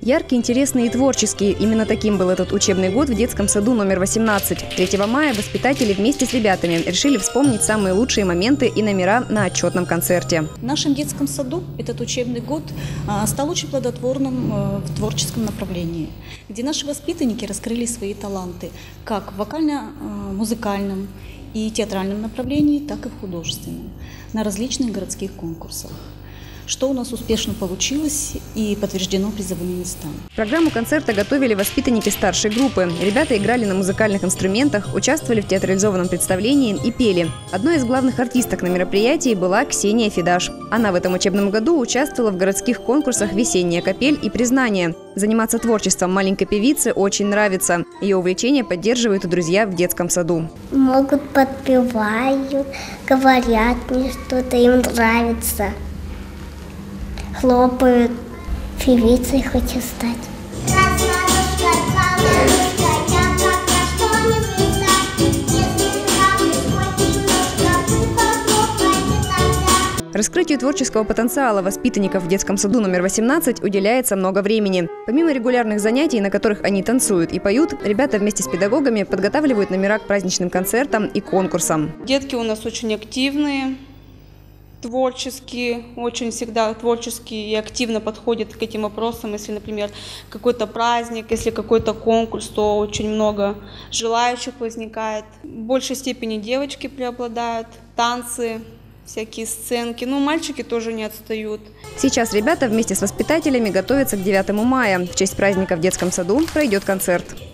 Яркий, интересный и творческий. Именно таким был этот учебный год в детском саду номер 18. 3 мая воспитатели вместе с ребятами решили вспомнить самые лучшие моменты и номера на отчетном концерте. В нашем детском саду этот учебный год стал очень плодотворным в творческом направлении, где наши воспитанники раскрыли свои таланты как в вокально-музыкальном и театральном направлении, так и в художественном, на различных городских конкурсах, что у нас успешно получилось и подтверждено призовыми местами. Программу концерта готовили воспитанники старшей группы. Ребята играли на музыкальных инструментах, участвовали в театрализованном представлении и пели. Одной из главных артисток на мероприятии была Ксения Фидаш. Она в этом учебном году участвовала в городских конкурсах «Весенняя капель» и «Признание». Заниматься творчеством маленькой певице очень нравится. Ее увлечение поддерживают и друзья в детском саду. Могут подпевают, говорят мне что-то, им нравится. Хлопают, певицей хочу стать. Раскрытию творческого потенциала воспитанников в детском саду номер 18 уделяется много времени. Помимо регулярных занятий, на которых они танцуют и поют, ребята вместе с педагогами подготавливают номера к праздничным концертам и конкурсам. Детки у нас очень активные, творческие, очень всегда творческие и активно подходят к этим вопросам. Если, например, какой-то праздник, если какой-то конкурс, то очень много желающих возникает. В большей степени девочки преобладают, танцы, всякие сценки. Ну, мальчики тоже не отстают. Сейчас ребята вместе с воспитателями готовятся к 9 мая. В честь праздника в детском саду пройдет концерт.